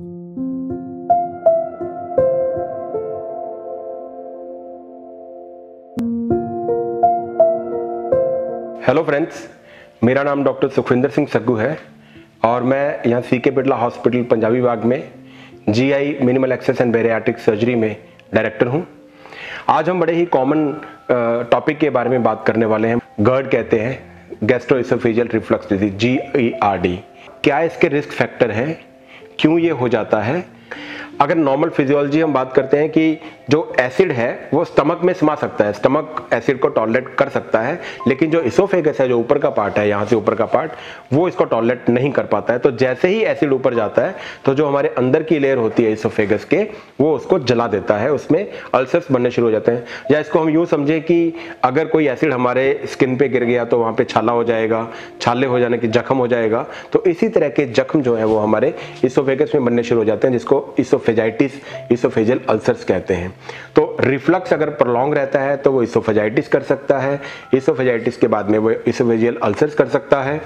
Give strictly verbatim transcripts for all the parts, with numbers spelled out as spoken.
Hello friends, मेरा नाम doctor Sukhvinder Singh Saggu है और मैं यहाँ सी के बिरला हॉस्पिटल पंजाबी बाग में GI minimal access and bariatric surgery में डायरेक्टर हूँ। आज हम बड़े ही कॉमन टॉपिक के बारे में बात करने वाले हैं। गर्ड कहते हैं, gastrooesophageal reflux disease, G E R D. क्या इसके रिस्क फैक्टर हैं, क्यों ये हो जाता है? अगर नॉर्मल फिजियोलॉजी हम बात करते हैं कि जो एसिड है वो स्टमक में समा सकता है, स्टमक एसिड को टॉलरेट कर सकता है, लेकिन जो इसोफेगस है, जो ऊपर का पार्ट है, यहाँ से ऊपर का पार्ट, वो इसको टॉलरेट नहीं कर पाता है। तो जैसे ही एसिड ऊपर जाता है तो जो हमारे अंदर की लेयर होती है इसोफेगस के, वो उसको जला देता है, उसमें अल्सर्स बनने शुरू हो जाते हैं। या इसको हम यूँ समझे कि अगर कोई एसिड हमारे स्किन पे गिर गया तो वहाँ पे छाला हो जाएगा, छाले हो जाने की जख्म हो जाएगा। तो इसी तरह के जख्म जो है वो हमारे इसोफेगस में बनने शुरू हो जाते हैं, जिसको इसोफेजाइटिस, इसोफेजियल अल्सर्स कहते हैं। तो रिफ्लक्स अगर प्रोलॉन्ग रहता है तो वो इसोफेजाइटिस कर सकता है, इसोफेजाइटिस के बाद में वो इसोफेजियल अल्सर्स कर सकता है।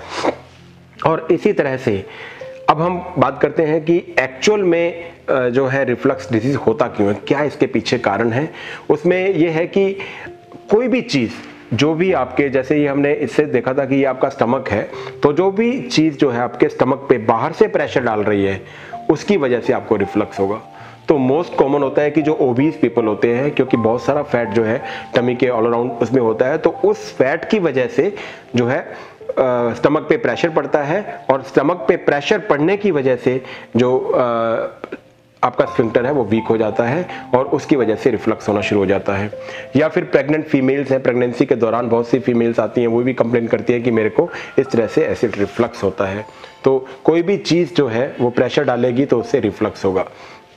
और इसी तरह से अब हम बात करते हैं कि एक्चुअल में जो है रिफ्लक्स डिजीज होता क्यों है, क्या इसके पीछे कारण है। उसमें ये है कि कोई भी चीज़, जो भी आपके, जैसे ये हमने इससे देखा था कि ये आपका स्टमक है, तो जो भी चीज़ जो है आपके स्टमक पे बाहर से प्रेशर डाल रही है, उसकी वजह से आपको रिफ्लक्स होगा। तो मोस्ट कॉमन होता है कि जो ओबीज पीपल होते हैं, क्योंकि बहुत सारा फैट जो है टमी के ऑल अराउंड उसमें होता है, तो उस फैट की वजह से जो है स्टमक पे प्रेशर पड़ता है, और स्टमक पे प्रेशर पड़ने की वजह से जो आ, आपका स्फिंक्टर है वो वीक हो जाता है और उसकी वजह से रिफ्लक्स होना शुरू हो जाता है। या फिर प्रेग्नेंट फीमेल्स हैं, प्रेगनेंसी के दौरान बहुत सी फीमेल्स आती हैं, वो भी कंप्लेन करती हैं कि मेरे को इस तरह से एसिड रिफ्लक्स होता है। तो कोई भी चीज़ जो है वो प्रेशर डालेगी तो उससे रिफ्लक्स होगा।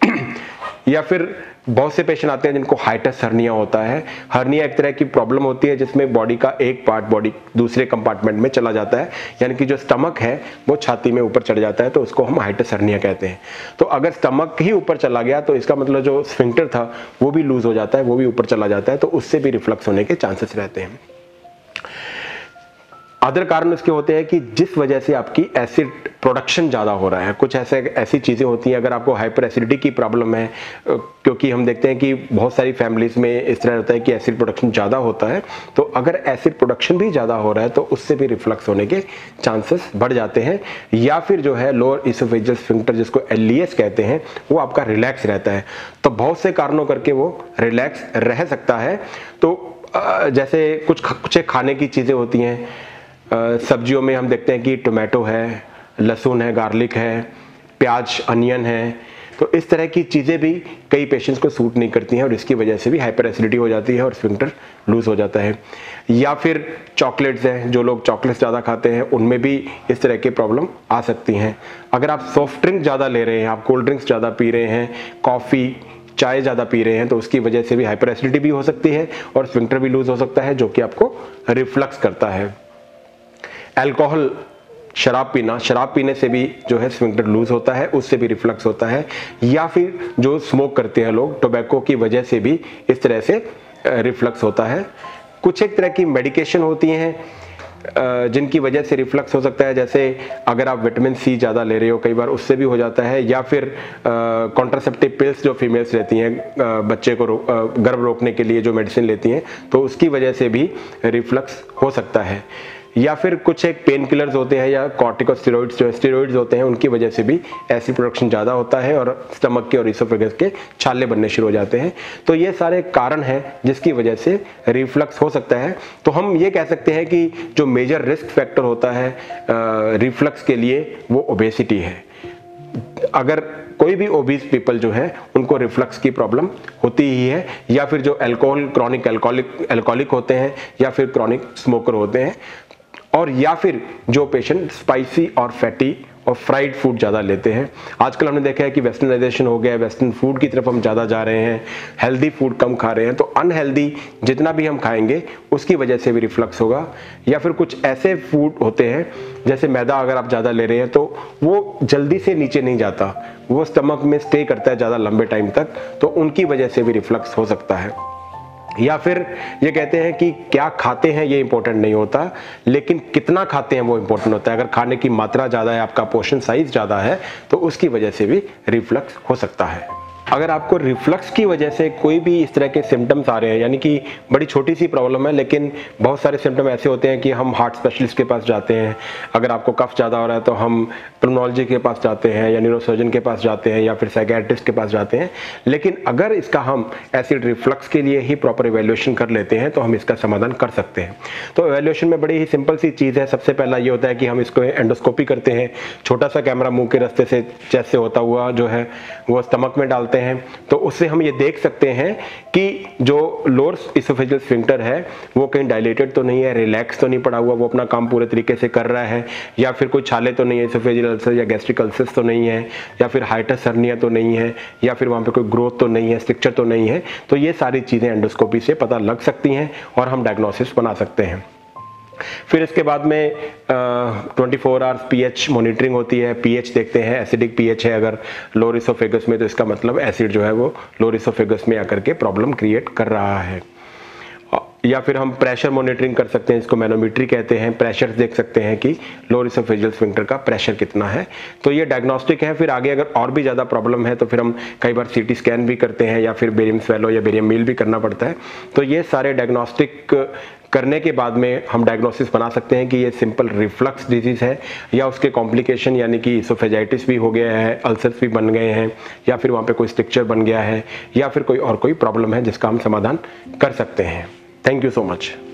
या फिर बहुत से पेशेंट आते हैं जिनको हाइटस हर्निया होता है। हर्निया एक तरह की प्रॉब्लम होती है जिसमें बॉडी का एक पार्ट बॉडी दूसरे कंपार्टमेंट में चला जाता है, यानी कि जो स्टमक है वो छाती में ऊपर चढ़ जाता है, तो उसको हम हाइटस हर्निया कहते हैं। तो अगर स्टमक ही ऊपर चला गया तो इसका मतलब जो स्फिंक्टर था वो भी लूज हो जाता है, वो भी ऊपर चला जाता है, तो उससे भी रिफ्लक्स होने के चांसेस रहते हैं। अदर कारण इसके होते हैं कि जिस वजह से आपकी एसिड प्रोडक्शन ज़्यादा हो रहा है। कुछ ऐसे ऐसी चीज़ें होती हैं, अगर आपको हाइपर एसिडिटी की प्रॉब्लम है, क्योंकि हम देखते हैं कि बहुत सारी फैमिलीज़ में इस तरह होता है कि एसिड प्रोडक्शन ज़्यादा होता है, तो अगर एसिड प्रोडक्शन भी ज़्यादा हो रहा है तो उससे भी रिफ्लक्स होने के चांसेस बढ़ जाते हैं। या फिर जो है लोअर इसोफेजियल स्फिंक्टर, जिसको एल ई एस कहते हैं, वो आपका रिलैक्स रहता है। तो बहुत से कारणों करके वो रिलैक्स रह सकता है। तो जैसे कुछ कुछ खाने की चीज़ें होती हैं, सब्जियों में हम देखते हैं कि टोमेटो है, लहसुन है, गार्लिक है, प्याज, अनियन है, तो इस तरह की चीज़ें भी कई पेशेंट्स को सूट नहीं करती हैं और इसकी वजह से भी हाइपर एसिडिटी हो जाती है और स्फिंक्टर लूज हो जाता है। या फिर चॉकलेट्स हैं, जो लोग चॉकलेट्स ज़्यादा खाते हैं उनमें भी इस तरह की प्रॉब्लम आ सकती हैं। अगर आप सॉफ्ट ड्रिंक ज़्यादा ले रहे हैं, आप कोल्ड ड्रिंक्स ज़्यादा पी रहे हैं, कॉफ़ी, चाय ज़्यादा पी रहे हैं, तो उसकी वजह से भी हाइपर एसिडिटी भी हो सकती है और स्फिंक्टर भी लूज हो सकता है, जो कि आपको रिफ्लक्स करता है। अल्कोहल, शराब पीना, शराब पीने से भी जो है स्फिंक्टर लूज होता है, उससे भी रिफ्लक्स होता है। या फिर जो स्मोक करते हैं लोग, टोबैको की वजह से भी इस तरह से रिफ्लक्स होता है। कुछ एक तरह की मेडिकेशन होती हैं जिनकी वजह से रिफ्लक्स हो सकता है, जैसे अगर आप विटामिन सी ज़्यादा ले रहे हो, कई बार उससे भी हो जाता है। या फिर कॉन्ट्रासेप्टिव पिल्स जो फीमेल्स लेती हैं, बच्चे को रो, गर्भ रोकने के लिए जो मेडिसिन लेती हैं, तो उसकी वजह से भी रिफ्लक्स हो सकता है। या फिर कुछ एक पेन किलर्स होते हैं या कॉर्टिकोस्टेरॉइड्स, जो स्टेरॉइड्स होते हैं, उनकी वजह से भी एसिड प्रोडक्शन ज़्यादा होता है और स्टमक के और इसोफेगस के छाले बनने शुरू हो जाते हैं। तो ये सारे कारण हैं जिसकी वजह से रिफ्लक्स हो सकता है। तो हम ये कह सकते हैं कि जो मेजर रिस्क फैक्टर होता है रिफ्लक्स के लिए वो ओबेसिटी है। अगर कोई भी ओबीज पीपल जो है उनको रिफ्लक्स की प्रॉब्लम होती ही है, या फिर जो अल्कोहल, क्रॉनिक अल्कोहलिक अल्कोहलिक होते हैं, या फिर क्रॉनिक स्मोकर होते हैं, और या फिर जो पेशेंट स्पाइसी और फैटी और फ्राइड फूड ज़्यादा लेते हैं। आजकल हमने देखा है कि वेस्टर्नाइजेशन हो गया है, वेस्टर्न फूड की तरफ हम ज़्यादा जा रहे हैं, हेल्दी फूड कम खा रहे हैं, तो अनहेल्दी जितना भी हम खाएंगे उसकी वजह से भी रिफ्लक्स होगा। या फिर कुछ ऐसे फूड होते हैं जैसे मैदा, अगर आप ज़्यादा ले रहे हैं तो वो जल्दी से नीचे नहीं जाता, वो स्टमक में स्टे करता है ज़्यादा लंबे टाइम तक, तो उनकी वजह से भी रिफ्लक्स हो सकता है। या फिर ये कहते हैं कि क्या खाते हैं ये इंपॉर्टेंट नहीं होता, लेकिन कितना खाते हैं वो इंपॉर्टेंट होता है। अगर खाने की मात्रा ज़्यादा है, आपका पोर्शन साइज ज़्यादा है, तो उसकी वजह से भी रिफ्लक्स हो सकता है। अगर आपको रिफ्लक्स की वजह से कोई भी इस तरह के सिम्टम्स आ रहे हैं, यानी कि बड़ी छोटी सी प्रॉब्लम है लेकिन बहुत सारे सिम्टम ऐसे होते हैं कि हम हार्ट स्पेशलिस्ट के पास जाते हैं। अगर आपको कफ ज़्यादा हो रहा है तो हम पल्मोनोलॉजी के पास जाते हैं या न्यूरोसर्जन के पास जाते हैं या फिर साइकियाट्रिस्ट के पास जाते हैं। लेकिन अगर इसका हम एसिड रिफ्लक्स के लिए ही प्रॉपर इवैल्यूएशन कर लेते हैं तो हम इसका समाधान कर सकते हैं। तो इवैल्यूएशन में बड़ी ही सिंपल सी चीज़ है। सबसे पहला ये होता है कि हम इसको एंडोस्कोपी करते हैं। छोटा सा कैमरा मुंह के रास्ते से चेस्ट से होता हुआ जो है वो स्टमक में डालते हैं, तो उससे हम ये देख सकते हैं कि जो लोअर इसोफेजियल स्फिंक्टर है वो कहीं डायलेटेड तो नहीं है, रिलैक्स तो नहीं पड़ा हुआ, वो अपना काम पूरे तरीके से कर रहा है, या फिर कोई छाले तो नहीं है, इसोफेजियल अल्सर या गैस्ट्रिक अल्सर्स तो नहीं है, या फिर हाइटस हर्निया तो नहीं है, या फिर वहाँ पे कोई ग्रोथ तो नहीं है, स्ट्रक्चर तो नहीं है। तो ये सारी चीज़ें एंडोस्कोपी से पता लग सकती हैं और हम डायग्नोसिस बना सकते हैं। फिर इसके बाद में twenty four hours pH monitoring होती है। पीएच देखते हैं, एसिडिक पीएच है अगर लोअर इसोफेगस में, तो इसका मतलब एसिड जो है वो लोअर इसोफेगस में आकर के प्रॉब्लम क्रिएट कर रहा है। या फिर हम प्रेशर मॉनिटरिंग कर सकते हैं, इसको मैनोमीट्री कहते हैं। प्रेशर देख सकते हैं कि लोअर इसोफेजियल स्फिंक्टर का प्रेशर कितना है। तो ये डायग्नोस्टिक है। फिर आगे अगर और भी ज़्यादा प्रॉब्लम है तो फिर हम कई बार सीटी स्कैन भी करते हैं या फिर बेरियम स्वेलो या बेरियम मील भी करना पड़ता है। तो ये सारे डायग्नोस्टिक करने के बाद में हम डायग्नोसिस बना सकते हैं कि ये सिंपल रिफ्लक्स डिजीज़ है या उसके कॉम्प्लिकेशन यानी कि इसोफेजाइटिस भी हो गया है, अल्सर्स भी बन गए हैं, या फिर वहाँ पे कोई स्ट्रक्चर बन गया है, या फिर कोई और कोई प्रॉब्लम है जिसका हम समाधान कर सकते हैं। Thank you so much.